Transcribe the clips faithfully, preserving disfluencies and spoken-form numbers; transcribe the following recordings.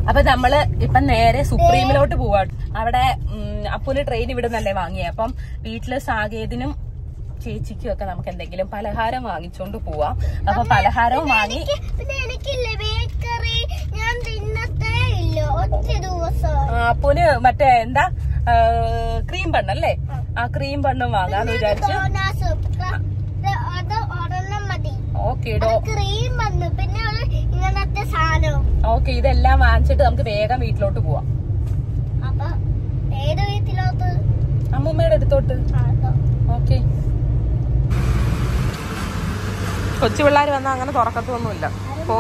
അപ്പൊ നമ്മള് ഇപ്പൊ നേരെ സുപ്രീമിലോട്ട് പോവാ. അവിടെ അപ്പൂന് ട്രെയിൻ ഇവിടെ നിന്നല്ലേ വാങ്ങിയ. അപ്പം വീട്ടില് സാകേതിനും ചേച്ചിക്കും ഒക്കെ നമുക്ക് എന്തെങ്കിലും പലഹാരം വാങ്ങിച്ചോണ്ട് പോവാം. അപ്പൊ പലഹാരവും വാങ്ങി അപ്പൂന് മറ്റേ എന്താ ക്രീം ബണ്ണല്ലേ, ആ ക്രീം ബണ്ണും വാങ്ങാന്ന് വിചാരിച്ചു. ഓക്കെ ഓക്കെ ഇതെല്ലാം വാങ്ങിച്ചിട്ട് നമുക്ക് വേഗം വീട്ടിലോട്ട് പോവാം. അമ്മൂമ്മയുടെ അടുത്തോട്ട്. ഓക്കെ കൊച്ചു പിള്ളേർ വന്നാൽ അങ്ങനെ തുറക്കത്തൊന്നുമില്ല. പോ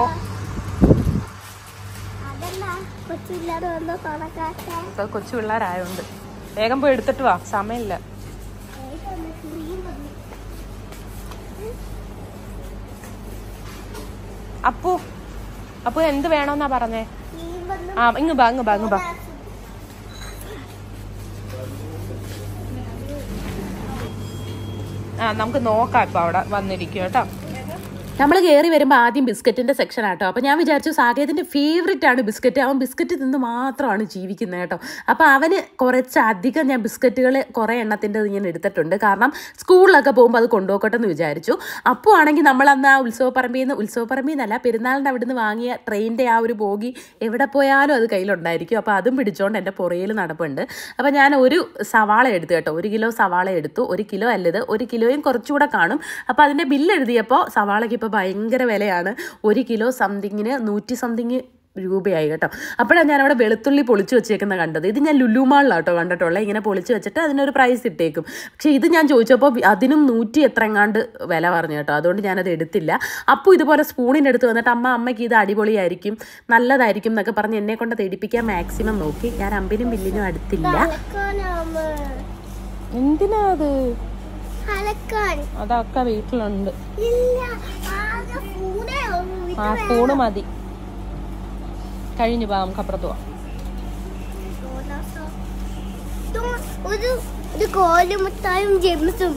കൊച്ചു പിള്ളേരായോണ്ട് വേഗം പോയി എടുത്തിട്ട് വാ, സമയമില്ല. അപ്പു അപ്പു എന്ത് വേണോന്നാ പറഞ്ഞേ? ആ ഇങ്ങ് ബാ ഇങ്ങ് ബാ ഇങ്ങ് ബാ. ആ നമുക്ക് നോക്കാം ഇപ്പൊ അവിടെ വന്നിരിക്കും കേട്ടോ. നമ്മൾ കയറി വരുമ്പോൾ ആദ്യം ബിസ്ക്കറ്റിൻ്റെ സെക്ഷൻ ആട്ടോ. അപ്പോൾ ഞാൻ വിചാരിച്ചു സാകേതിൻ്റെ ഫേവറേറ്റ് ആണ് ബിസ്ക്കറ്റ്. അവൻ ബിസ്ക്കറ്റ് തിന്ന് മാത്രമാണ് ജീവിക്കുന്നത് കേട്ടോ. അപ്പോൾ അവന് കുറച്ചധികം ഞാൻ ബിസ്ക്കറ്റുകൾ കുറേ എണ്ണത്തിൻ്റെ ഇങ്ങനെ എടുത്തിട്ടുണ്ട്. കാരണം സ്കൂളിലൊക്കെ പോകുമ്പോൾ അത് കൊണ്ടുപോക്കട്ടെ എന്ന് വിചാരിച്ചു. അപ്പോൾ ആണെങ്കിൽ നമ്മളന്ന് ആ ഉത്സവപ്പറമ്പിൽ നിന്ന് ഉത്സവപ്പറമ്പിൽ നിന്നല്ല പെരുന്നാളിൻ്റെ അവിടെ നിന്ന് വാങ്ങിയ ട്രെയിനിൻ്റെ ആ ഒരു ബോഗി എവിടെ പോയാലും അത് കയ്യിലുണ്ടായിരിക്കും. അപ്പോൾ അതും പിടിച്ചുകൊണ്ട് എൻ്റെ പുറയിൽ നടപ്പുണ്ട്. അപ്പോൾ ഞാൻ ഒരു സവാള എടുത്തു കേട്ടോ. ഒരു കിലോ സവാള എടുത്തു. ഒരു കിലോ അല്ലത് ഒരു കിലോയും കുറച്ചുകൂടെ കാണും. അപ്പോൾ അതിൻ്റെ ബില്ല് എഴുതിയപ്പോൾ സവാളയ്ക്ക് ഇപ്പോൾ ഭയങ്കര വിലയാണ്. ഒരു കിലോ സംതിങ്ങിന് നൂറ്റി സംതിങ് രൂപയായി കേട്ടോ. അപ്പോഴാണ് ഞാനവിടെ വെളുത്തുള്ളി പൊളിച്ച് വെച്ചേക്കുന്ന കണ്ടത്. ഇത് ഞാൻ ലുലു മാളിലാട്ടോ കണ്ടിട്ടുള്ളത്. ഇങ്ങനെ പൊളിച്ച് വെച്ചിട്ട് അതിനൊരു പ്രൈസ് ഇട്ടേക്കും. പക്ഷേ ഇത് ഞാൻ ചോദിച്ചപ്പോൾ അതിനും നൂറ്റി എത്രങ്ങാണ്ട് വില പറഞ്ഞു കേട്ടോ. അതുകൊണ്ട് ഞാനത് എടുത്തില്ല. അപ്പോൾ ഇതുപോലെ സ്പൂണിൻ്റെ അടുത്ത് വന്നിട്ട് അമ്മ അമ്മയ്ക്ക് ഇത് അടിപൊളിയായിരിക്കും നല്ലതായിരിക്കും എന്നൊക്കെ പറഞ്ഞ് എന്നെ കൊണ്ട് തെടിപ്പിക്കാൻ മാക്സിമം നോക്കി. ഞാൻ അമ്പിനും ബില്ലിനും അടുത്തില്ല. എന്തിനാ അത്? അതൊക്കെ വീട്ടിലുണ്ട്. ആ സ്പൂണ് മതി. കഴിഞ്ഞു പോവാം, നമുക്ക് അപ്പുറത്ത് പോവാം. കോലുമുട്ടായും ജെംസും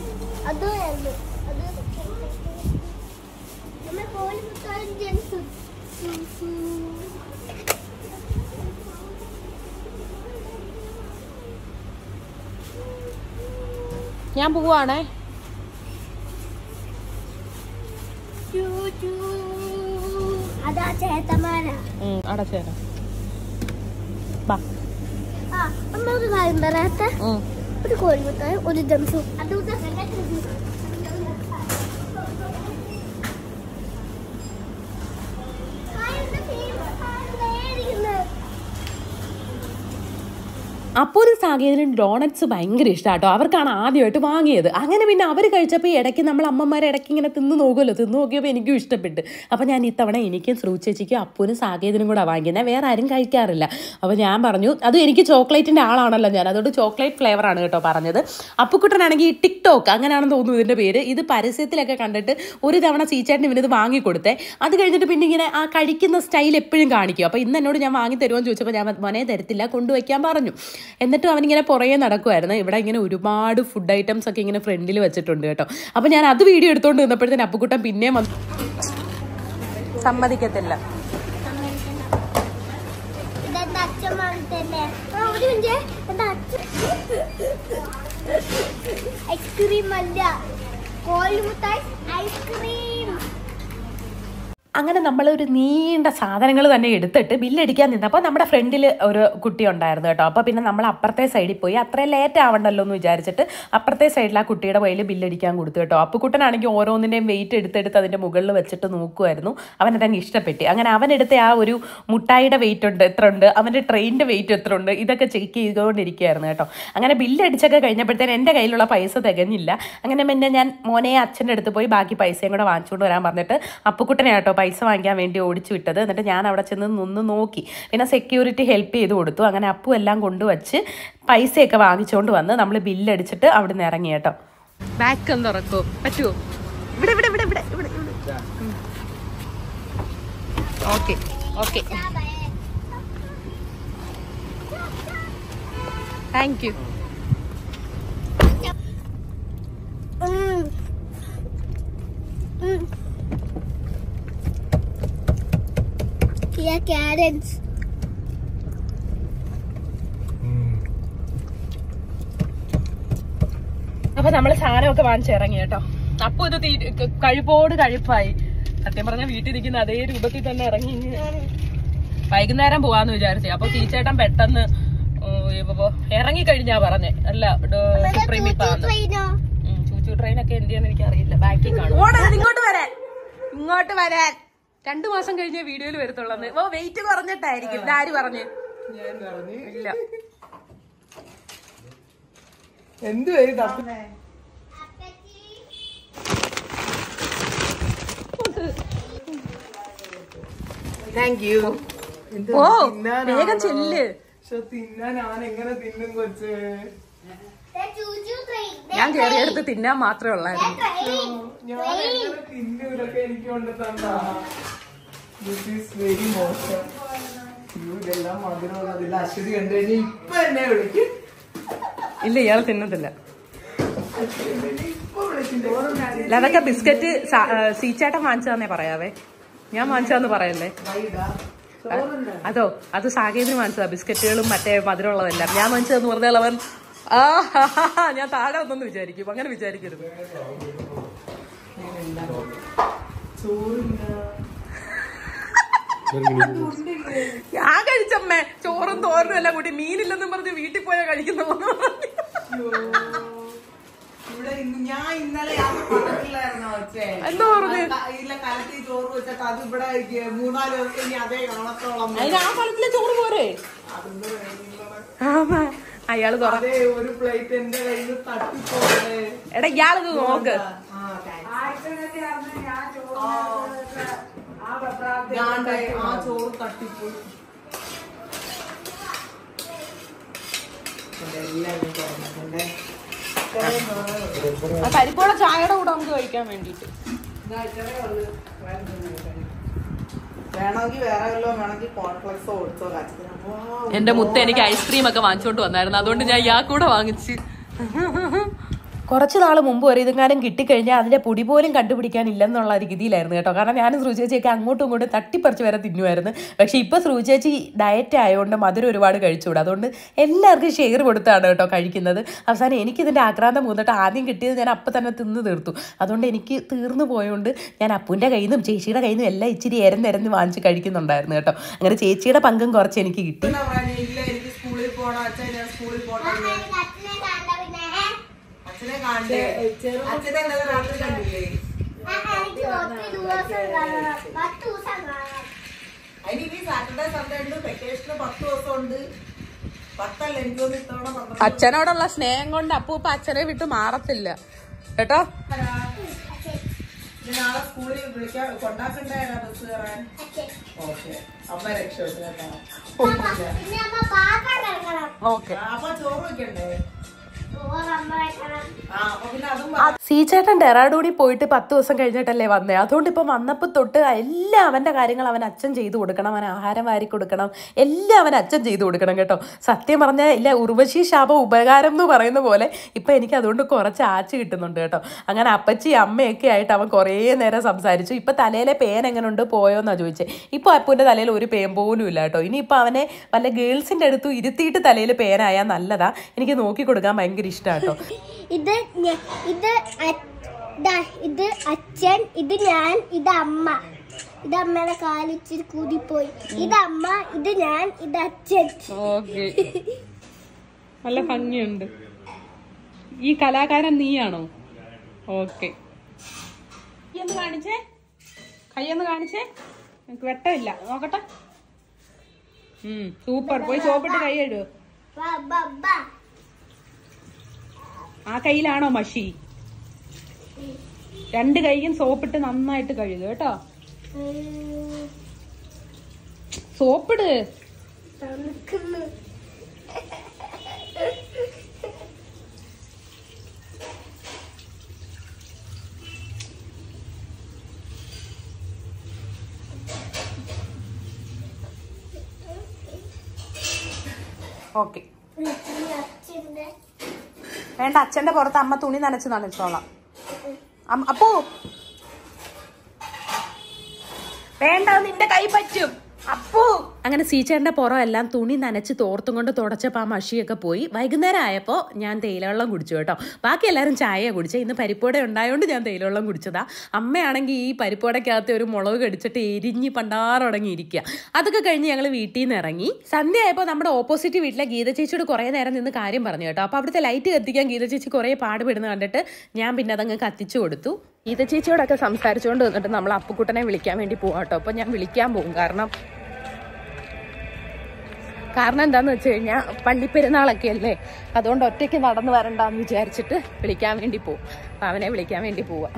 ഞാൻ പോവാണേ. അടച്ചേരാ ഒരു കാര്യം പറയാത്ത ഒരു കോഴിമുട്ടായും ഒരു ജംസും അപ്പോൾ ഒരു സാഹചര്യം ഡോണറ്റ്സ് ഭയങ്കര ഇഷ്ടമാട്ടോ. അവർക്കാണ് ആദ്യമായിട്ട് വാങ്ങിയത്. അങ്ങനെ പിന്നെ അവർ കഴിച്ചപ്പോൾ ഇടയ്ക്ക് നമ്മൾ അമ്മമാരെ ഇടയ്ക്ക് ഇങ്ങനെ തിന്ന് നോക്കുമല്ലോ. തിന്ന് നോക്കിയപ്പോൾ എനിക്കും ഇഷ്ടപ്പെട്ട്. അപ്പോൾ ഞാൻ ഇത്തവണ എനിക്കും ശ്രൂ ചേച്ചിക്കും അപ്പൂനും സാകേതിനും കൂടെ വാങ്ങിക്കുന്നത്. വേറെ ആരും കഴിക്കാറില്ല. അപ്പോൾ ഞാൻ പറഞ്ഞു അത് എനിക്ക് ചോക്ലേറ്റിൻ്റെ ആളാണല്ലോ ഞാൻ, അതുകൊണ്ട് ചോക്ലേറ്റ് ഫ്ലേവറാണ് കേട്ടോ പറഞ്ഞത്. അപ്പുക്കുട്ടനാണെങ്കിൽ ഈ ടിക്ടോക്ക് അങ്ങനെയാണെന്ന് തോന്നുന്നു ഇതിൻ്റെ പേര്. ഇത് പരസ്യത്തിലൊക്കെ കണ്ടിട്ട് ഒരു തവണ സീച്ചേട്ടന് ഇവനിത് വാങ്ങിക്കൊടുത്തേ. അത് കഴിഞ്ഞിട്ട് പിന്നെ ഇങ്ങനെ ആ കഴിക്കുന്ന സ്റ്റൈൽ എപ്പോഴും കാണിക്കും. അപ്പോൾ ഇന്ന് എന്നോട് ഞാൻ വാങ്ങി തരുമോ എന്ന് ചോദിച്ചപ്പോൾ ഞാൻ മോനെ തരത്തില്ല, കൊണ്ടുവയ്ക്കാൻ പറഞ്ഞു. എന്നിട്ടും അവനിങ്ങനെ പുറകെ നടക്കുമായിരുന്നു. ഇവിടെ ഇങ്ങനെ ഒരുപാട് ഫുഡ് ഐറ്റംസ് ഒക്കെ ഇങ്ങനെ ഫ്രണ്ടിൽ വെച്ചിട്ടുണ്ട് കേട്ടോ. അപ്പോൾ ഞാൻ അത് വീഡിയോ എടുത്തുകൊണ്ട് നിന്നപ്പോഴത്തേന് അപ്പുക്കുട്ടൻ പിന്നെയും വന്നു. സമ്മതിക്കത്തില്ല. ഐസ്ക്രീം അല്ല, കോഴിമുട്ടായി ഐസ്ക്രീം. അങ്ങനെ നമ്മളൊരു നീണ്ട സാധനങ്ങൾ തന്നെ എടുത്തിട്ട് ബില്ലടിക്കാൻ നിന്നപ്പോൾ നമ്മുടെ ഫ്രണ്ടിൽ ഒരു കുട്ടി ഉണ്ടായിരുന്നു കേട്ടോ. അപ്പോൾ പിന്നെ നമ്മൾ അപ്പുറത്തെ സൈഡിൽ പോയി അത്രയും ലേറ്റ് ആവണ്ടല്ലോ എന്ന് വിചാരിച്ചിട്ട് അപ്പുറത്തെ സൈഡിൽ ആ കുട്ടിയുടെ കയ്യിൽ ബില്ലടിക്കാൻ കൊടുത്തു കേട്ടോ. അപ്പുക്കുട്ടനാണെങ്കിൽ ഓരോന്നിൻ്റെയും വെയിറ്റ് എടുത്തെടുത്ത് അതിൻ്റെ മുകളിൽ വെച്ചിട്ട് നോക്കുമായിരുന്നു. അവനതങ്ങ് ഇഷ്ടപ്പെട്ട്. അങ്ങനെ അവനെടുത്ത ആ ഒരു മുട്ടായിയുടെ വെയിറ്റ് ഉണ്ട് എത്ര ഉണ്ട്, അവൻ്റെ ട്രെയിനിൻ്റെ വെയിറ്റ് എത്ര ഉണ്ട്, ഇതൊക്കെ ചെക്ക് ചെയ്തുകൊണ്ടിരിക്കുകയായിരുന്നു കേട്ടോ. അങ്ങനെ ബില്ലടിച്ചൊക്കെ കഴിഞ്ഞപ്പോഴത്തേന് എൻ്റെ കയ്യിലുള്ള പൈസ തികഞ്ഞില്ല. അങ്ങനെ പിന്നെ ഞാൻ മോനെ അച്ഛൻ്റെ അടുത്ത് പോയി ബാക്കി പൈസയും കൂടെ വാങ്ങിച്ചുകൊണ്ട് വരാൻ പറഞ്ഞിട്ട് അപ്പുക്കുട്ടനെ കേട്ടോ പൈസ വാങ്ങിക്കാൻ വേണ്ടി ഓടിച്ചു വിട്ടത്. എന്നിട്ട് ഞാൻ അവിടെ ചെന്ന് നിന്ന് നോക്കി. പിന്നെ സെക്യൂരിറ്റി ഹെൽപ്പ് ചെയ്ത് കൊടുത്തു. അങ്ങനെ അപ്പു എല്ലാം കൊണ്ടുവച്ച് പൈസയൊക്കെ വാങ്ങിച്ചുകൊണ്ട് വന്ന് നമ്മൾ ബില്ലടിച്ചിട്ട് അവിടെ നിന്ന് ഇറങ്ങി കേട്ടോ. ബാക്ക് ഒന്ന് തുറക്കോ പറ്റുമോ? ഇവിടെ ഇവിടെ ഇവിടെ ഇവിടെ ഇവിടെ okay okay thank you. Yeah, carrots. അപ്പൊ നമ്മള് സാധനമൊക്കെ വാങ്ങിച്ചിറങ്ങി കേട്ടോ. അപ്പൊ ഇത് കഴിപ്പോട് കഴിപ്പായി. സത്യം പറഞ്ഞ വീട്ടിൽ നിൽക്കുന്ന അതേ രൂപത്തിൽ തന്നെ ഇറങ്ങി വൈകുന്നേരം പോവാന്ന് വിചാരിച്ചേ. അപ്പൊ ടീച്ചേട്ടൻ പെട്ടെന്ന് ഇറങ്ങി കഴിഞ്ഞാ പറഞ്ഞേ. അല്ല സുപ്രീമിപ്പാന്ന് ചൂച്ചു ട്രെയിനൊക്കെ എന്ത് ചെയ്യാന്ന് എനിക്ക് അറിയില്ല. ബാക്കിൽ കാണും. ഇങ്ങോട്ട് വരാൻ ഇങ്ങോട്ട് വരാൻ രണ്ടു മാസം കഴിഞ്ഞ വീഡിയോയിൽ വരത്തുള്ളത്. ഓ വെയിറ്റ് കുറഞ്ഞിട്ടായിരിക്കും. ഇതാര് പറഞ്ഞു? ഇല്ല. എന്ത് താങ്ക് യു. ഓ വേഗം ചെല്ല്. തിന്നാൻ ഞാൻ എങ്ങനെ തിന്നും കൊച്ച്? ഞാൻ കയറിയെടുത്ത് തിന്നാൻ മാത്രമേ ഉള്ളായിരുന്നു. ഞാൻ എങ്ങനെ തിന്നും? ഇതൊക്കെ എനിക്ക് കൊണ്ട് തന്നാ. ദിസ് ഈസ് വെരി മോശം. ഇതെല്ലാം മധുരമുള്ളതില്ല. അശ്വതി കണ്ടു കഴിഞ്ഞാൽ ഇപ്പൊ എന്നെ വിളിക്കും. ഇല്ല ഇയാൾ തിന്നത്തില്ല. അതൊക്കെ ബിസ്ക്കറ്റ് സീച്ചേട്ടൻ വാങ്ങിച്ചതാന്നേ പറയാവേ. ഞാൻ വാങ്ങിച്ചതാന്ന് പറയല്ലേ. അതോ അത് സാകേതിന് വാങ്ങിച്ചതാ. ബിസ്ക്കറ്റുകളും മറ്റേ മധുരമുള്ളതെല്ലാം ഞാൻ വാങ്ങിച്ചതെന്ന് പറഞ്ഞാൽ അവൻ ആ ഞാൻ താഴെ ഒന്നെന്ന് വിചാരിക്കും. അങ്ങനെ വിചാരിക്കരുത്. ഞാൻ കഴിച്ചമ്മേ ചോറും തോരനും എല്ലാം കൂട്ടി. മീനില്ലെന്നും പറഞ്ഞ് വീട്ടിൽ പോയാ കഴിക്കുന്ന ഞാൻ ഇന്നലെ എന്താ പറഞ്ഞു? കലത്തി ചോറ് വെച്ചിട്ട് അത് ഇവിടെ മൂന്നാല് ദിവസം ഇനി അതേ കാണത്തോളം. ആ ഫലത്തിലെ ചോറ് പോരെ? അയാള് അതേ ഒരു പ്ലേറ്റ് എന്റെ കയ്യിൽ തട്ടിപ്പോകേ. എടാ ഇയാളത് നോക്ക്. ആ ചോറ് തട്ടിപ്പോയി. പരിപ്പോടെ ചായയുടെ കൂടെ നമുക്ക് കഴിക്കാൻ വേണ്ടിട്ട് വേണമെങ്കിൽ വേറെ വല്ലോ വേണമെങ്കിൽ കോൺഫ്ലക്സോ ഓടിച്ചോ കാച്ചിട്ട്. എന്റെ മുത്ത എനിക്ക് ഐസ്ക്രീം ഒക്കെ വാങ്ങിച്ചോണ്ട് വന്നായിരുന്നു. അതുകൊണ്ട് ഞാൻ ഇയാൾക്കൂടെ വാങ്ങിച്ച്. കുറച്ച് നാൾ മുമ്പ് വരെ ഇതെങ്ങാനും കിട്ടിക്കഴിഞ്ഞാൽ അതിന്റെ പൊടി പോലും കണ്ടുപിടിക്കാനില്ലെന്നുള്ള രീതിയിലായിരുന്നു കേട്ടോ. കാരണം ഞാനും ശ്രുചേച്ചിയൊക്കെ അങ്ങോട്ടും ഇങ്ങോട്ടും തട്ടിപ്പറിച്ച് വരെ തിന്നുമായിരുന്നു. പക്ഷെ ഇപ്പൊ ശ്രുചേച്ചി ഡയറ്റ് ആയതുകൊണ്ട് മധുരം ഒരുപാട് കഴിച്ചുകൂടും. അതുകൊണ്ട് എല്ലാവർക്കും ഷെയർ കൊടുത്താണ് കേട്ടോ കഴിക്കുന്നത്. അവസാനം എനിക്കിതിന്റെ ആക്രാന്തം മൂന്നിട്ട് ആദ്യം കിട്ടിയത് ഞാൻ അപ്പം തന്നെ തിന്ന് തീർത്തു. അതുകൊണ്ട് എനിക്ക് തീർന്നു പോയതുകൊണ്ട് ഞാൻ അപ്പൂൻ്റെ കയ്യിൽ നിന്നും ചേച്ചിയുടെ കയ്യിൽ നിന്നും എല്ലാം ഇച്ചിരി എരം നിരന്ന് വാങ്ങിച്ച് കഴിക്കുന്നുണ്ടായിരുന്നു കേട്ടോ. അങ്ങനെ ചേച്ചിയുടെ പങ്കും കുറച്ച് എനിക്ക് കിട്ടി. അച്ഛനെ കണ്ടേ അച്ഛനെ രാത്രി കണ്ടില്ലേ? അതിന് സാറ്റർഡേ സൺഡേ ഉണ്ട്. വെക്കേഷന് പത്ത് ദിവസം ഉണ്ട്. പത്തല്ല എനിക്കൊന്ന് ഇത്തവണ. അച്ഛനോടുള്ള സ്നേഹം കൊണ്ട് അപ്പൂപ്പ അച്ഛനെ വിട്ട് മാറത്തില്ല കേട്ടോ. നാളെ സ്കൂളിൽ വിളിക്കാൻ കൊണ്ടാക്കണ്ടേ ബസ് കയറാൻ? ഓക്കെ അമ്മ രക്ഷപ്പെട്ടു കേട്ടോ. ഓക്കെ അപ്പൊ ചോറ് വെക്കണ്ടേ? സീച്ചേട്ടൻ ഡെറാഡൂണിൽ പോയിട്ട് പത്ത് ദിവസം കഴിഞ്ഞിട്ടല്ലേ വന്നേ. അതുകൊണ്ട് ഇപ്പം വന്നപ്പോൾ തൊട്ട് എല്ലാം അവൻ്റെ കാര്യങ്ങൾ അവൻ അച്ഛൻ ചെയ്തു കൊടുക്കണം. അവൻ ആഹാരം വാരി കൊടുക്കണം. എല്ലാം അവൻ അച്ഛൻ ചെയ്തു കൊടുക്കണം കേട്ടോ. സത്യം പറഞ്ഞാൽ ഇല്ല ഉർവശി ശാപം ഉപകാരം എന്ന് പറയുന്ന പോലെ ഇപ്പം എനിക്ക് അതുകൊണ്ട് കുറച്ച് ആച്ച് കിട്ടുന്നുണ്ട് കേട്ടോ. അങ്ങനെ അപ്പച്ചി അമ്മയൊക്കെ ആയിട്ട് അവൻ കുറേ നേരം സംസാരിച്ചു. ഇപ്പം തലയിലെ പേൻ എങ്ങനെ ഉണ്ട് പോയോന്നാണ് ചോദിച്ചത്. ഇപ്പോൾ അപ്പൂൻ്റെ തലയിൽ ഒരു പേൻ പോലും ഇല്ല കേട്ടോ. ഇനിയിപ്പോൾ അവനെ വല്ല ഗേൾസിൻ്റെ അടുത്തും ഇരുത്തിയിട്ട് തലയിൽ പേനായാൽ നല്ലതാ. എനിക്ക് നോക്കി കൊടുക്കാൻ ഭയങ്കര ഇഷ്ടാട്ടോ. ഇത് ഇത് ഇത് അച്ഛൻ, ഇത് ഞാൻ, ഇത് അമ്മ. ഇത് അമ്മയുടെ കാലിച്ചിരി കൂടിപ്പോയി. ഇത് അമ്മ, ഇത് ഞാൻ, ഇത് അച്ഛൻ. ഓക്കെ നല്ല ഭംഗിയുണ്ട്. ഈ കലാകാരൻ നീയാണോ? ഓക്കെ കയ്യൊന്ന് കാണിച്ചേ. കയ്യൊന്ന് കാണിച്ചേ. എനിക്ക് വെട്ടമില്ല. നോക്കട്ടെ. ഉം സൂപ്പർ. പോയി സോപ്പിട്ട് കൈ കഴുകുക. ആ കയ്യിലാണോ മഷി? രണ്ട് കൈയും സോപ്പിട്ട് നന്നായിട്ട് കഴുകുക കേട്ടോ. സോപ്പിട്. ഓക്കെ വേണ്ട. അച്ഛന്റെ പുറത്ത് അമ്മ തുണി നനച്ച് നനച്ചോളാം. അപ്പോ വേണ്ട നിന്റെ കൈ പറ്റും. അപ്പൂ അങ്ങനെ സീച്ചേൻ്റെ പുറം എല്ലാം തുണി നനച്ച് തോർത്തും കൊണ്ട് തുടച്ചപ്പോൾ ആ മഷിയൊക്കെ പോയി. വൈകുന്നേരം ആയപ്പോൾ ഞാൻ തേയിലവെള്ളം കുടിച്ചു കേട്ടോ. ബാക്കി എല്ലാവരും ചായ കുടിച്ചത്. ഇന്ന് പരിപ്പുവട ഉണ്ടായതുകൊണ്ട് ഞാൻ തേയിലവെള്ളം കുടിച്ചതാ. അമ്മയാണെങ്കിൽ ഈ പരിപ്പുവടയ്ക്കകത്ത് ഒരു മുളക് കടിച്ചിട്ട് എരിഞ്ഞ് പണ്ടാറടങ്ങിയിരിക്കുക. അതൊക്കെ കഴിഞ്ഞ് ഞങ്ങൾ വീട്ടിൽ നിന്ന് ഇറങ്ങി. സന്ധ്യ ആയപ്പോൾ നമ്മുടെ ഓപ്പോസിറ്റ് വീട്ടിലെ ഗീത ചേച്ചിയോട് കുറേ നേരം നിന്ന് കാര്യം പറഞ്ഞു കേട്ടോ. അപ്പോൾ അവിടുത്തെ ലൈറ്റ് കത്തിക്കാൻ ഗീത ചേച്ചി കുറേ പാടുപെടുന്ന കണ്ടിട്ട് ഞാൻ പിന്നെ അതങ്ങ് കത്തിച്ചു കൊടുത്തു. ഗീത ചേച്ചിയോടൊക്കെ സംസാരിച്ചുകൊണ്ട് വന്നിട്ട് നമ്മൾ അപ്പുക്കുട്ടനെ വിളിക്കാൻ വേണ്ടി പോകാം കേട്ടോ. അപ്പോൾ ഞാൻ വിളിക്കാൻ പോകും. കാരണം കാരണം എന്താണെന്ന് വെച്ച് കഴിഞ്ഞാൽ പള്ളിപ്പെരുന്നാളൊക്കെ അല്ലേ, അതുകൊണ്ട് ഒറ്റയ്ക്ക് നടന്നു വരണ്ടെന്ന് വിചാരിച്ചിട്ട് വിളിക്കാൻ വേണ്ടി പോകും. അപ്പം അവനെ വിളിക്കാൻ വേണ്ടി പോവാം.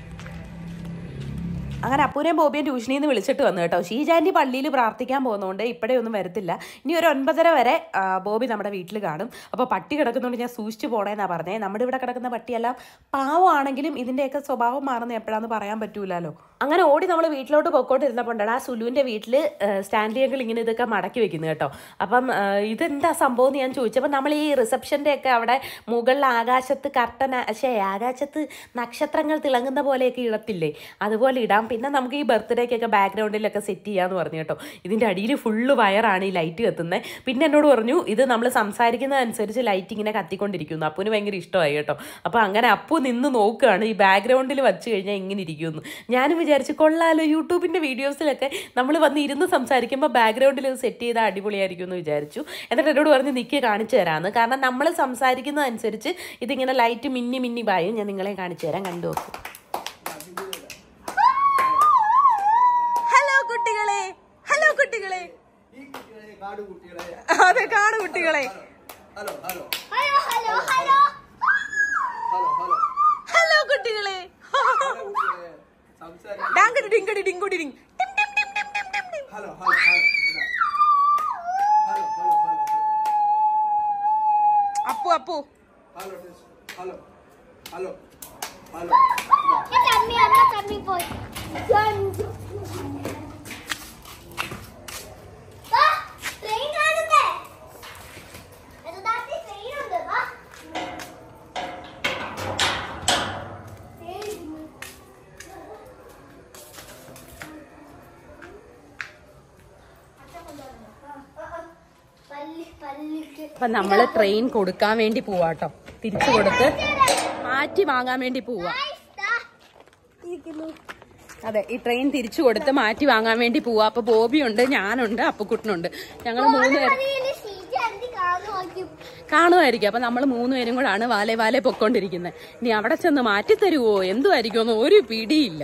അങ്ങനെ അപ്പൂരെയും ബോബിയും ട്യൂഷനിൽ നിന്ന് വിളിച്ചിട്ട് വന്നു കേട്ടോ. ഷീജാൻ്റെ പള്ളിയിൽ പ്രാർത്ഥിക്കാൻ പോകുന്നതുകൊണ്ട് ഇപ്പോഴേ ഒന്നും വരത്തില്ല. ഇനി ഒരു ഒൻപതര വരെ ബോബി നമ്മുടെ വീട്ടിൽ കാണും. അപ്പോൾ പട്ടി കിടക്കുന്നതുകൊണ്ട് ഞാൻ സൂക്ഷിച്ച് പോണേന്നാണ് പറഞ്ഞത്. നമ്മുടെ ഇവിടെ കിടക്കുന്ന പട്ടിയെല്ലാം പാവമാണെങ്കിലും ഇതിൻ്റെയൊക്കെ സ്വഭാവം മാറുന്ന എപ്പോഴാന്ന് പറയാൻ പറ്റൂലല്ലോ. അങ്ങനെ ഓടി നമ്മൾ വീട്ടിലോട്ട് പൊക്കോട്ടിരുന്നപ്പോണ്ടാണ് ആ സുലുവിൻ്റെ വീട്ടിൽ സ്റ്റാൻലി അങ്കിൾ ഇങ്ങനെ ഇതൊക്കെ മടക്കി വെക്കുന്നത് കേട്ടോ. അപ്പം ഇതെന്താ സംഭവം എന്ന് ഞാൻ ചോദിച്ചപ്പോൾ നമ്മൾ ഈ റിസപ്ഷൻ്റെ ഒക്കെ അവിടെ മുകളിൽ ആകാശത്ത് കർട്ടൻ ശേ ആകാശത്ത് നക്ഷത്രങ്ങൾ തിളങ്ങുന്ന പോലെയൊക്കെ ഇടത്തില്ലേ, അതുപോലെ ഇടാം. പിന്നെ നമുക്ക് ഈ ബർത്ത്ഡേക്കൊക്കെ ബാക്ക്ഗ്രൗണ്ടിലൊക്കെ സെറ്റ് ചെയ്യാമെന്ന് പറഞ്ഞു കേട്ടോ. ഇതിൻ്റെ അടിയിൽ ഫുള്ള് വയറാണ് ഈ ലൈറ്റ് കത്തുന്നത്. പിന്നെ എന്നോട് പറഞ്ഞു ഇത് നമ്മൾ സംസാരിക്കുന്നതനുസരിച്ച് ലൈറ്റ് ഇങ്ങനെ കത്തിക്കൊണ്ടിരിക്കുന്നു. അപ്പൂന് ഭയങ്കര ഇഷ്ടമായി കേട്ടോ. അപ്പോൾ അങ്ങനെ അപ്പു നിന്ന് നോക്കുകയാണ് ഈ ബാക്ക്ഗ്രൗണ്ടിൽ വച്ച് കഴിഞ്ഞാൽ ഇങ്ങനെ ഇരിക്കുമെന്ന്. ഞാനും വിചാരിച്ച് കൊള്ളാലോ, യൂട്യൂബിൻ്റെ വീഡിയോസിലൊക്കെ നമ്മൾ വന്ന് ഇരുന്ന് സംസാരിക്കുമ്പോൾ ബാക്ക്ഗ്രൗണ്ടിൽ ഇത് സെറ്റ് ചെയ്താൽ അടിപൊളിയായിരിക്കും എന്ന് വിചാരിച്ചു. എന്നിട്ട് എന്നോട് പറഞ്ഞ് നിൽക്കി കാണിച്ചു തരാമെന്ന്. കാരണം നമ്മൾ സംസാരിക്കുന്നതനുസരിച്ച് ഇതിങ്ങനെ ലൈറ്റ് മിന്നി മിന്നി പായും. ഞാൻ നിങ്ങളെ കാണിച്ചു തരാം, കണ്ടു നോക്കും. ഹലോ കുട്ടികളെ, അതെ കാട് കുട്ടികളെ, ഹലോ കുട്ടികളെ, അപ്പു അപ്പു അപ്പൊ നമ്മള് ട്രെയിൻ കൊടുക്കാൻ വേണ്ടി പോവാട്ടോ. തിരിച്ചു കൊടുത്ത് മാറ്റി വാങ്ങാൻ വേണ്ടി പോവാ. അതെ, ഈ ട്രെയിൻ തിരിച്ചു കൊടുത്ത് മാറ്റി വാങ്ങാൻ വേണ്ടി പോവാ. അപ്പൊ ബോബിയുണ്ട്, ഞാനുണ്ട്, അപ്പുക്കുട്ടനുണ്ട്. ഞങ്ങൾ മൂന്ന് പേര് കാണുമായിരിക്കും. അപ്പൊ നമ്മൾ മൂന്നുപേരും കൂടാണ് വാലെ വാലെ പൊക്കോണ്ടിരിക്കുന്നത്. ഇനി അവിടെ ചെന്ന് മാറ്റി തരുവോ എന്തുമായിരിക്കുമെന്ന് ഒരു പിടിയില്ല.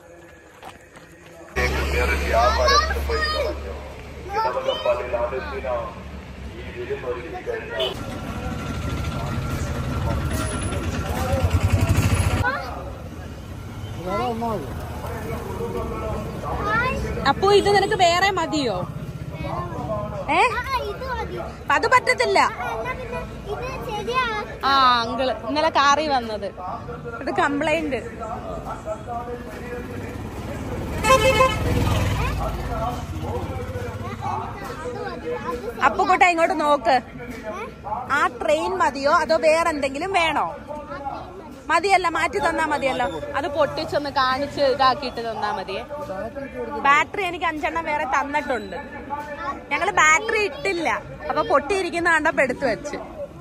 അപ്പൊ ഇത് നിനക്ക് വേറെ മതിയോ? ഏ അത് പറ്റത്തില്ല. ആ അങ്കിള് ഇന്നലെ കാറി വന്നത്, ഇത് കംപ്ലൈന്റ്. അപ്പുകുട്ട ഇങ്ങോട്ട് നോക്ക്. ആ ട്രെയിൻ മതിയോ അതോ വേറെ എന്തെങ്കിലും വേണോ? മതിയല്ല, മാറ്റി തന്നാ മതിയല്ലോ. അത് പൊട്ടിച്ചൊന്ന് കാണിച്ച് ഇതാക്കിയിട്ട് തന്നാ മതിയേ. ബാറ്ററി എനിക്ക് അഞ്ചെണ്ണം വേറെ തന്നിട്ടുണ്ട്. ഞങ്ങള് ബാറ്ററി ഇട്ടില്ല, അപ്പൊ പൊട്ടിയിരിക്കുന്ന കണ്ടപ്പോ എടുത്തു വെച്ച്.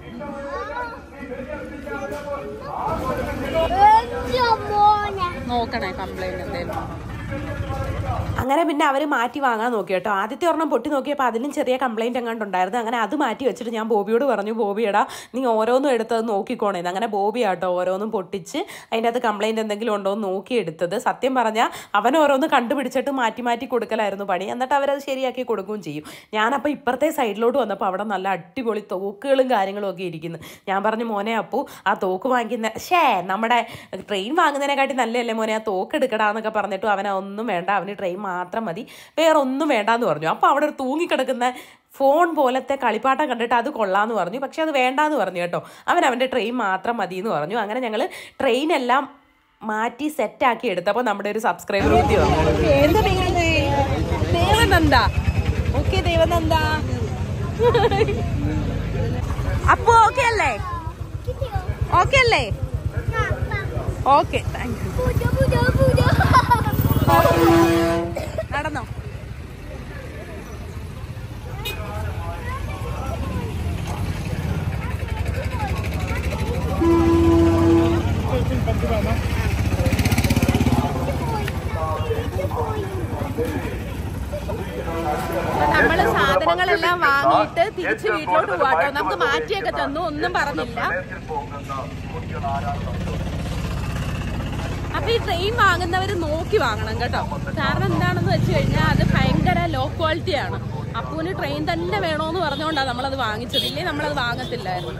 നോക്കണേ കംപ്ലൈന്റ് എന്തേലും. അങ്ങനെ പിന്നെ അവർ മാറ്റി വാങ്ങാൻ നോക്കി കേട്ടോ. ആദ്യത്തെ ഒരെണ്ണം പൊട്ടി നോക്കിയപ്പോൾ അതിലും ചെറിയ കംപ്ലൈൻറ്റ് എങ്ങാണ്ട് ഉണ്ടായിരുന്നു. അങ്ങനെ അത് മാറ്റി വെച്ചിട്ട് ഞാൻ ബോബിയോട് പറഞ്ഞു, ബോബിയടാ നീ ഓരോന്നും എടുത്തത് നോക്കിക്കോണേന്ന്. അങ്ങനെ ബോബി ആട്ടോ ഓരോന്നും പൊട്ടിച്ച് അതിൻ്റെ അകത്ത് കംപ്ലൈൻറ്റ് എന്തെങ്കിലും ഉണ്ടോ എന്ന് നോക്കി എടുത്തത്. സത്യം പറഞ്ഞാൽ അവൻ ഓരോന്ന് കണ്ടുപിടിച്ചിട്ട് മാറ്റി മാറ്റി കൊടുക്കലായിരുന്നു പണി. എന്നിട്ട് അവരത് ശരിയാക്കി കൊടുക്കുകയും ചെയ്യും. ഞാനപ്പോൾ ഇപ്പുറത്തെ സൈഡിലോട്ട് വന്നപ്പോൾ അവിടെ നല്ല അടിപൊളി തോക്കുകളും കാര്യങ്ങളും ഒക്കെ ഇരിക്കുന്നു. ഞാൻ പറഞ്ഞു, മോനെ അപ്പു ആ തോക്ക് വാങ്ങിക്കുന്ന ഷേ നമ്മുടെ ട്രെയിൻ വാങ്ങുന്നതിനെക്കാട്ടി നല്ലതല്ലേ മോനെ ആ തോക്ക് എടുക്കടാന്നൊക്കെ പറഞ്ഞിട്ടും അവനൊന്നും വേണ്ട, അവന് ട്രെയിൻ മാത്രം മതി, വേറെ ഒന്നും വേണ്ടാന്ന് പറഞ്ഞു. അപ്പോൾ അവിടെ ഒരു തൂങ്ങിക്കിടക്കുന്ന ഫോൺ പോലത്തെ കളിപ്പാട്ടം കണ്ടിട്ട് അത് കൊള്ളാമെന്ന് പറഞ്ഞു. പക്ഷെ അത് വേണ്ടാന്ന് പറഞ്ഞു കേട്ടോ. അവൻ അവൻ്റെ ട്രെയിൻ മാത്രം മതി എന്ന് പറഞ്ഞു. അങ്ങനെ ഞങ്ങൾ ട്രെയിനെല്ലാം മാറ്റി സെറ്റാക്കി എടുത്തപ്പോൾ നമ്മുടെ ഒരു സബ്സ്ക്രൈബർ കൂട്ടി വന്നു. ദേവനന്ദ, ഓക്കെ ദേവനന്ദ. അപ്പൊ ഓക്കെ അല്ലേ? ഓക്കെ അല്ലേ? Okay, thank you. നടന്നോ? നമ്മള് സാധനങ്ങളെല്ലാം വാങ്ങിയിട്ട് തിരിച്ച് വീട്ടിലോട്ട് പോവാട്ടോ. നമുക്ക് മാറ്റിയൊക്കെ തന്നു, ഒന്നും പറഞ്ഞില്ല. അപ്പൊ ഈ ട്രെയിൻ വാങ്ങുന്നവര് നോക്കി വാങ്ങണം കേട്ടോ. കാരണം എന്താണെന്ന് വെച്ച് കഴിഞ്ഞാൽ അത് ഭയങ്കര ലോ ക്വാളിറ്റി ആണ്. അപ്പൂന് ട്രെയിൻ തന്നെ വേണോന്ന് പറഞ്ഞുകൊണ്ടാണ് നമ്മളത് വാങ്ങിച്ചത്. ഇല്ലേ നമ്മളത് വാങ്ങത്തില്ലായിരുന്നു.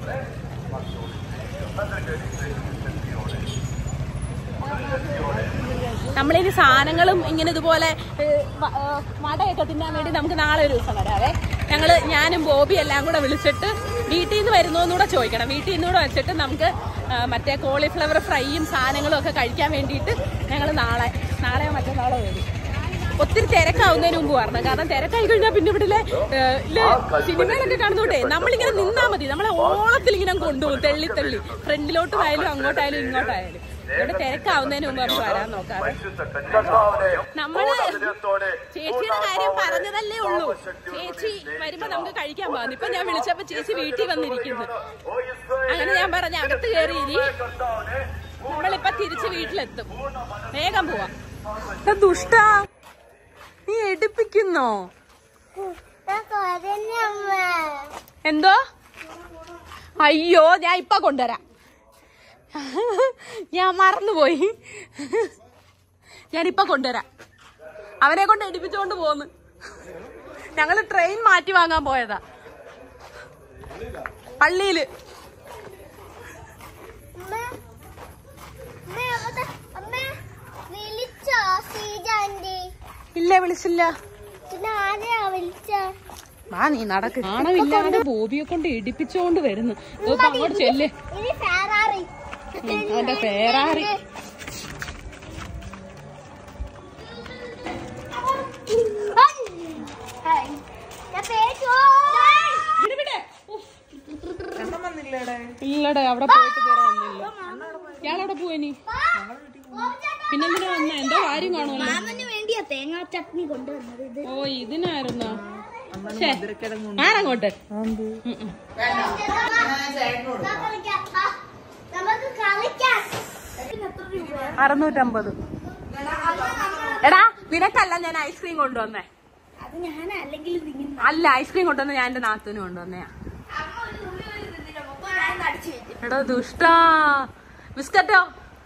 നമ്മളിനി സാധനങ്ങളും ഇങ്ങനെ ഇതുപോലെ വടയൊക്കെ തിന്നാൻ വേണ്ടി നമുക്ക് നാളെ ഒരു ദിവസം വരാവേ. ഞങ്ങള് ഞാനും ബോബി എല്ലാം കൂടെ വിളിച്ചിട്ട് വീട്ടിൽ നിന്ന് വരുന്നോന്നൂടെ ചോദിക്കണം. വീട്ടിൽ നിന്നൂടെ വെച്ചിട്ട് നമുക്ക് മറ്റേ കോളിഫ്ലവർ ഫ്രൈയും സാധനങ്ങളും ഒക്കെ കഴിക്കാൻ വേണ്ടിയിട്ട് ഞങ്ങൾ നാളെ നാളെയോ മറ്റന്നാളോ വരും. ഒത്തിരി തിരക്കാവുന്നതിന് മുമ്പ് പറഞ്ഞു. കാരണം തിരക്കായി കഴിഞ്ഞാൽ പിന്നെ ഇവിടെ സിനിമയിലൊക്കെ കാണുന്നോട്ടെ നമ്മളിങ്ങനെ നിന്നാ മതി. നമ്മളെ ഓളത്തിൽ ഇങ്ങനെ കൊണ്ടുപോകും, തെള്ളി തെള്ളി ഫ്രണ്ടിലോട്ടായാലും അങ്ങോട്ടായാലും ഇങ്ങോട്ടായാലും. ഇവിടെ തിരക്കാവുന്നതിന് മുമ്പ് നമുക്ക് വരാൻ നോക്കാം. നമ്മള് ചേച്ചിയുടെ കാര്യം പറഞ്ഞതല്ലേ ഉള്ളൂ. ചേച്ചി വരുമ്പോ നമുക്ക് കഴിക്കാൻ പോകുന്നു. ഇപ്പൊ ഞാൻ വിളിച്ചപ്പോ ചേച്ചി വീട്ടിൽ വന്നിരിക്കുന്നു. അങ്ങനെ ഞാൻ പറഞ്ഞ അകത്ത് കയറി ഇനി നമ്മളിപ്പൊ തിരിച്ച് വീട്ടിലെത്തും. വേഗം പോവാം. ദുഷ്ടാ നീ എടുപ്പിക്കുന്നോ? എന്തോ? അയ്യോ ഞാൻ ഇപ്പൊ കൊണ്ടുവരാം. ഞാൻ മറന്നുപോയി. ഞാനിപ്പൊ കൊണ്ടുവരാം. അവനെ കൊണ്ട് എടുപ്പിച്ചോണ്ട് പോന്ന്. ഞങ്ങള് ട്രെയിൻ മാറ്റി വാങ്ങാൻ പോയതാ പള്ളിയില്. ഇല്ല വിളിച്ചില്ല. വാ നീ നടക്ക്. നാണമില്ലാതെ ബോബിയെ കൊണ്ട് ഇടിപ്പിച്ചോണ്ട് വരുന്നു. അങ്ങോട്ട് ചെല്ലേ. അവന്റെ ഫെറാറി. ഇല്ലടേ അവിടെ പോയിട്ട് ഇതുവരെ വന്നില്ല. ഇയാളവിടെ പോയിനി പിന്നെന്തിനാ വന്ന? എന്തോ കാര്യം കാണുമല്ലോ. തേങ്ങാ ചട്നി കൊണ്ടുവന്നത്. ഓ ഇതിനായിരുന്നോ? ആണങ്ങോട്ട് അറുന്നൂറ്റമ്പത്. എടാ നിനക്കല്ല ഞാൻ ഐസ്ക്രീം കൊണ്ടുവന്നേ. അല്ല ഐസ്ക്രീം കൊണ്ടുവന്ന ഞാൻ എന്റെ നാത്തൂന് കൊണ്ടുവന്നയാ. എടാ ദുഷ്ടാ. ബിസ്ക്കറ്റോ?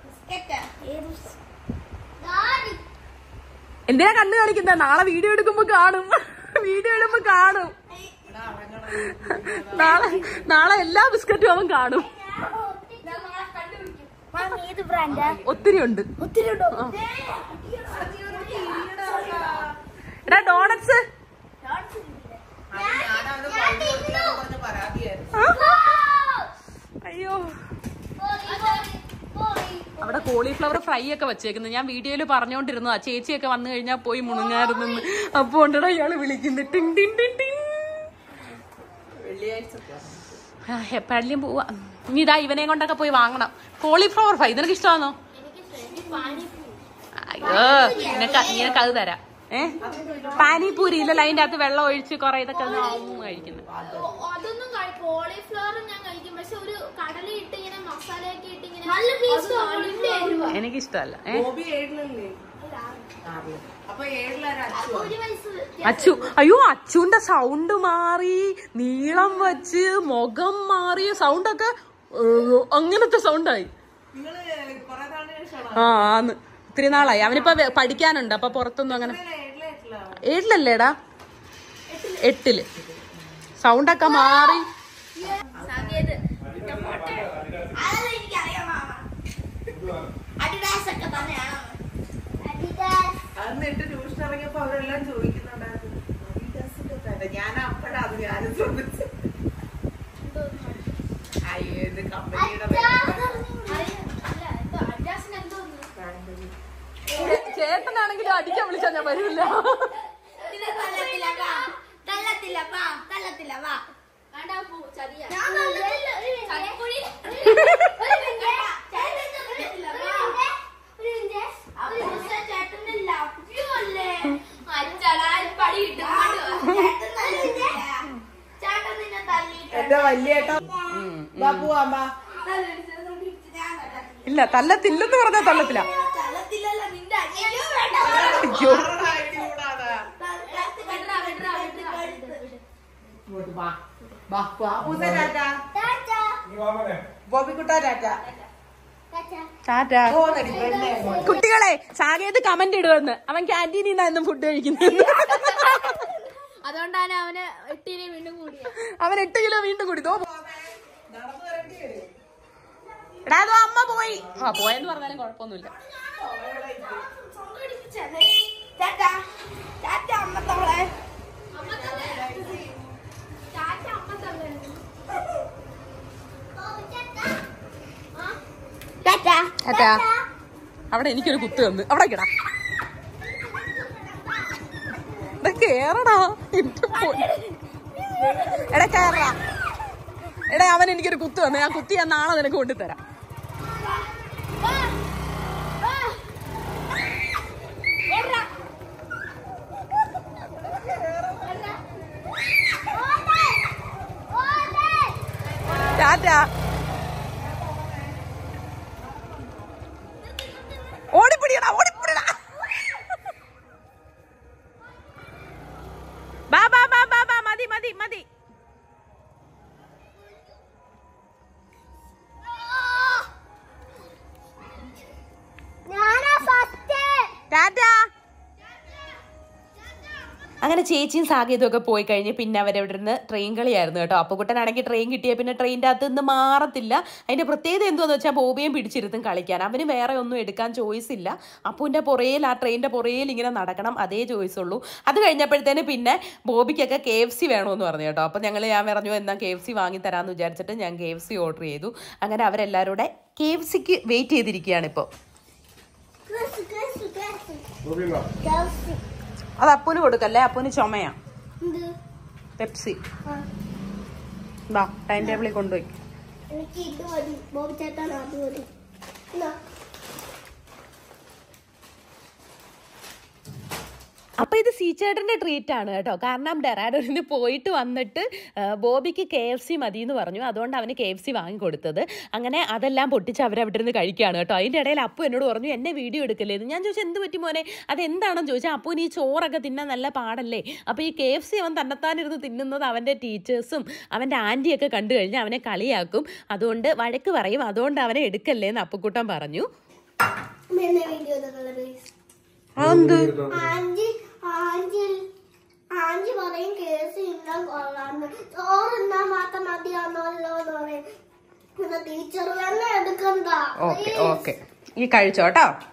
എന്തിനാ കണ്ണു കാണിക്കുന്ന? നാളെ വീഡിയോ എടുക്കുമ്പോ കാണും. വീഡിയോ എടുക്കുമ്പോ കാണും. നാളെ നാളെ എല്ലാ ബിസ്ക്കറ്റും അവൻ കാണും. ഒത്തിരി ഉണ്ട്. എടാ ഡോണറ്റ്സ്. അയ്യോ അവിടെ കോളിഫ്ലവർ ഫ്രൈ ഒക്കെ വെച്ചേക്കുന്നത് ഞാൻ വീഡിയോയില് പറഞ്ഞോണ്ടിരുന്നു. ആ ചേച്ചിയൊക്കെ വന്നു കഴിഞ്ഞാൽ പോയി മുണങ്ങായിരുന്നു. അപ്പൊ ഉണ്ടടാ ഇയാള് വിളിക്കുന്നു. ടിങ് ടിങ് ടിങ് ടിങ്. എപ്പോഴും പോവാ. ഇനി ഇതാ ഇവനെ കൊണ്ടൊക്കെ പോയി വാങ്ങണം. കോളിഫ്ലവർ ഫ്രൈ നിനക്ക് ഇഷ്ടമാണോ? അയ്യോ നിനക്ക് നിനക്ക് അത് തരാം. ഏഹ് പാനിപൂരി ഇല്ലല്ലോ അതിന്റെ അകത്ത് വെള്ളം ഒഴിച്ച് കൊറേ ഇതൊക്കെ കഴിക്കുന്നത്. എനിക്കിഷ്ടല്ല. അച്ചു അയ്യോ അച്ചുവിന്റെ സൗണ്ട് മാറി, നീളം വെച്ച് മുഖം മാറി, സൗണ്ടൊക്കെ അങ്ങനത്തെ സൗണ്ടായി. ആ ആന്ന് ഒത്തിരി നാളായി. അവനിപ്പോ പഠിക്കാനുണ്ട്. അപ്പൊ പുറത്തൊന്നും അങ്ങനെ. ഏഴിലല്ലേടാ? എട്ടില്. സൗണ്ടൊക്കെ മാറി. അന്നിട്ട് ട്യൂഷൻ ഇറങ്ങിയപ്പോ അവരെല്ലാം ചോദിക്കുന്നുണ്ടായിരുന്നു. ഞാൻ അപ്പോഴാ അത് ഞാനും ചോദിച്ചു. ഏത് കമ്പനിയുടെ ചേട്ടനാണെങ്കിലും അടിക്കാൻ വിളിച്ചാൽ ഞാൻ വരില്ല. എന്റെ വലിയേട്ടാ ബാബുവാമ്മ ഇല്ല തല്ലത്തില്ലെന്ന് പറഞ്ഞാൽ തല്ലത്തില്ല. ഇങ്ങോട്ട് വാ വാ വാ പൂസ ടാറ്റ ടാറ്റ ബോബിക്കുട്ട ടാറ്റ ടാറ്റ. കുട്ടികളെ സാകേത് കമന്റ് ഇടുവെന്ന് അവൻ ക്യാൻറ്റീനിൽ നിന്നാ എന്നും ഫുഡ് കഴിക്കുന്നത്. അതുകൊണ്ടാണ് അവന് എട്ടിനെ വീണ്ടും കൂടിയത്. അവൻ എട്ട് കിലോ വീണ്ടും കൂടി. തോ എടാ അതോ അമ്മ പോയി. ആ പോയെന്ന് പറഞ്ഞാലും കുഴപ്പമൊന്നുമില്ല. അവിടെ എനിക്കൊരു കുത്ത് വന്ന് അവിടെ കിടാ കേറടാ. എടാ കേറ. എടാ അവൻ എനിക്കൊരു കുത്ത് വന്ന്. ആ കുത്തി ഞാൻ നാളെ നിനക്ക് കൊണ്ടുതരാം. ടാറ്റ. ഓടിപ്പിടിയടാ ഓടിപ്പിടിയടാ. ബാ ബാ ബാ ബാ ബാ മതി മതി മതി. ടാറ്റ. അങ്ങനെ ചേച്ചിയും സാഗേതും ഒക്കെ പോയി കഴിഞ്ഞ് പിന്നെ അവരവിടെ നിന്ന് ട്രെയിൻ കളിയായിരുന്നു കേട്ടോ. അപ്പുകുട്ടനാണെങ്കിൽ ട്രെയിൻ കിട്ടിയ പിന്നെ ട്രെയിനിൻ്റെ അകത്ത് നിന്ന് മാറത്തില്ല. അതിൻ്റെ പ്രത്യേകത എന്തുവെന്ന് വെച്ചാൽ ബോബിയും പിടിച്ചിരുത്തും കളിക്കാൻ. അവന് വേറെ ഒന്നും എടുക്കാൻ ചോയ്സ് ഇല്ല. അപ്പുവിൻ്റെ പുറയിൽ ആ ട്രെയിനിൻ്റെ പുറയിൽ ഇങ്ങനെ നടക്കണം, അതേ ചോയ്സ് ഉള്ളൂ. അത് കഴിഞ്ഞപ്പോഴത്തേന് പിന്നെ ബോബിക്കൊക്കെ കെ എഫ് സി വേണമെന്ന് പറഞ്ഞു കേട്ടോ. അപ്പം ഞങ്ങൾ ഞാൻ പറഞ്ഞു എന്നാൽ കെ എഫ് സി വാങ്ങിത്തരാമെന്ന് വിചാരിച്ചിട്ട് ഞാൻ കെ എഫ് സി ഓർഡർ ചെയ്തു. അങ്ങനെ അവരെല്ലാവരും കൂടെ കെ എഫ് സിക്ക് വെയിറ്റ് ചെയ്തിരിക്കുകയാണ് ഇപ്പോൾ. അത് അപ്പൂന് കൊടുക്കല്ലേ, അപ്പൂന് ചുമയാ. പെപ്സി വാ ടൈം ടേബിളിൽ കൊണ്ടുപോയി. എനിക്ക് ഇത് മതി, ബോബി ചേട്ടൻ അത് മതി. അപ്പോൾ ഇത് സീച്ചേട്ടൻ്റെ ട്രീറ്റ് ആണ് കേട്ടോ. കാരണം ഡെറാഡൂരിന് പോയിട്ട് വന്നിട്ട് ബോബിക്ക് കെ എഫ് സി മതി എന്ന് പറഞ്ഞു. അതുകൊണ്ട് അവന് കെ എഫ് സി വാങ്ങിക്കൊടുത്തത്. അങ്ങനെ അതെല്ലാം പൊട്ടിച്ച് അവരവിടെ നിന്ന് കഴിക്കുകയാണ് കേട്ടോ. അതിൻ്റെ ഇടയിൽ അപ്പു എന്നോട് പറഞ്ഞു എന്നെ വീഡിയോ എടുക്കല്ലേന്ന്. ഞാൻ ചോദിച്ചാൽ എന്ത് പറ്റി മോനെ, അതെന്താണെന്ന് ചോദിച്ചാൽ അപ്പുവിന് ഈ ചോറൊക്കെ തിന്നാൻ നല്ല പാടല്ലേ. അപ്പോൾ ഈ കെ എഫ് സി അവൻ തന്നെത്താനിരുന്ന് തിന്നുന്നത് അവൻ്റെ ടീച്ചേഴ്സും അവൻ്റെ ആൻറ്റിയൊക്കെ കണ്ടു കഴിഞ്ഞാൽ അവനെ കളിയാക്കും. അതുകൊണ്ട് വഴക്ക് പറയും. അതുകൊണ്ട് അവനെ എടുക്കല്ലേന്ന് അപ്പുക്കുട്ടൻ പറഞ്ഞു. അതെന്ത് ആഞ്ചി പറയും കേസ് ഇന്നാൻ കൊള്ളാന്ന്, ചോറിന്നാ മാത്രം മതിയാണല്ലോ എന്ന് പറയും. ടീച്ചർ തന്നെ എടുക്കണ്ട. ഓക്കെ ഓക്കെ ഈ കഴിച്ചോട്ടോ.